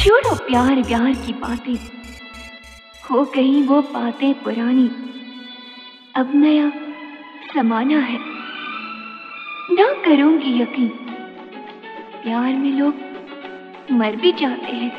छोड़ो प्यार प्यार की बातें, हो गई वो बातें पुरानी। अब नया जमाना है, ना करूंगी यकीन, प्यार में लोग मर भी जाते हैं।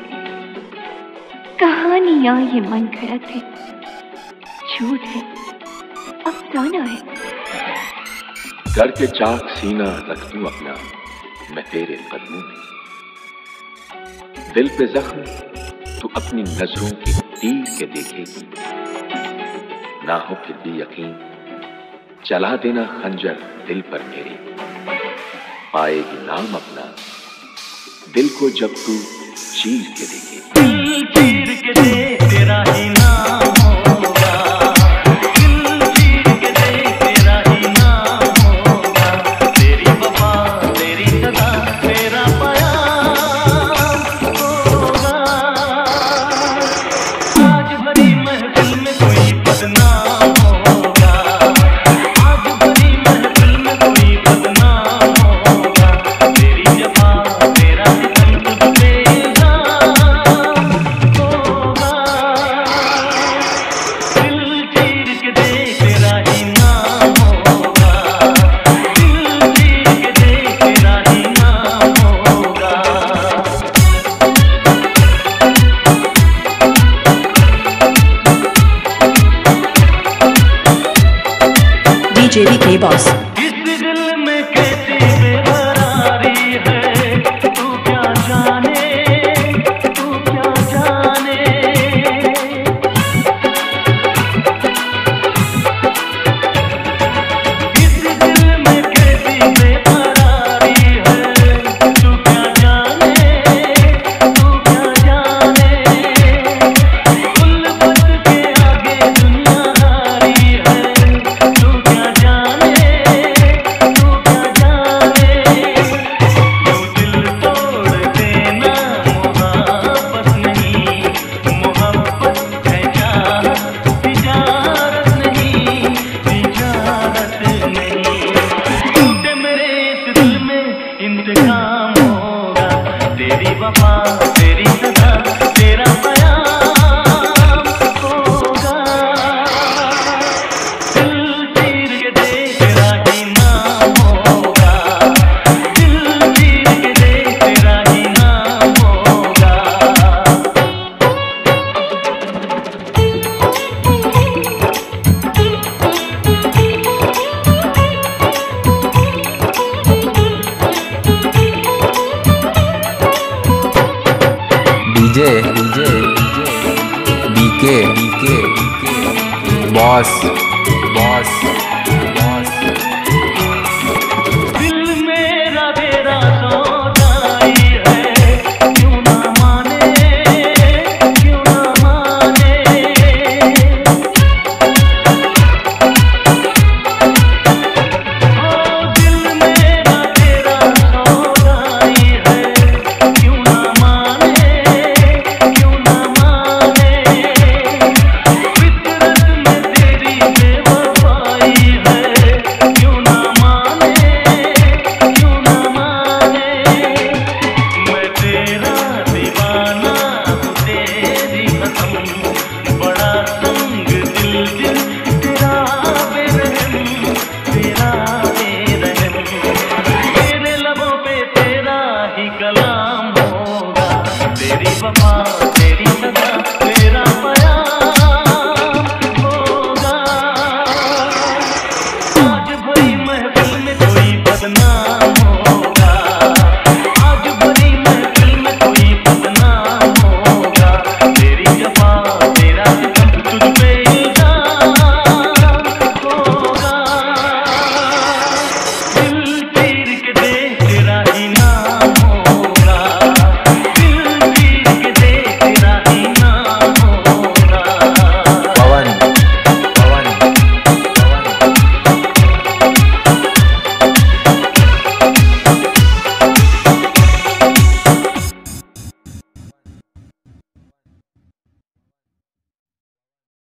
कहानियां ये मन घड़त है, झूठ है, अफसाना है। करके चाक सीना रख दूं अपना मैं तेरे कदमों में, दिल पे जख्म तू अपनी नजरों के तीर के देखेगी। ना हो फिर भी यकीन, चला देना खंजर दिल पर मेरे, पाएगी नाम अपना दिल को जब तू चीर के देखेगी। चीर के दे तेरा ही नाम होगा, दिल चीर के दे तेरा ही नाम होगा। तेरी वफा तेरी सदा तेरा प्यार होगा। आज भरी महफिल में कोई बदनाम होगा, आज भरी महफिल में कोई बदनाम होगा। तेरी जफा तेरा सितम तुझ पे JDK Boss। इस दिल में कैसी बेकरारी है, तू क्या जाने, तू क्या जाने। इस दिल में कैसी बेकरारी है, तू क्या जाने, तू क्या जाने। उल्फत के आगे दुनियादारी है, तू क्या जाने, तू क्या जाने। यूं दिल तोड़ देना मोहब्बत नहीं, मोहब्बत है चाहत, तिजारत नहीं, तिजारत नहीं। टूटे मेरे इस दिल में इंतकाम होगा, तेरी वफा तेरी सदा तेरा प्यार होगा। दिल चीर के दे तेरा ही नाम होगा, दिल चीर के दे तेरा ही नाम होगा। DJ BK Boss। दिल मेरा तेरा सौदाई है, क्यों ना माने, क्यों ना माने। ओ दिल मेरा तेरा सौदाई है, क्यों ना माने, क्यों ना माने। फितरत में तेरी बेवफाई है, क्यों ना माने, क्यों ना माने। मैं तेरा दीवाना हूँ तेरी कसम, बड़ा तंग दिल तेरा बेरहम, तेरा बेरहम। तेरे लबों पे तेरा ही कलाम होगा, तेरी वफा तेरी सदा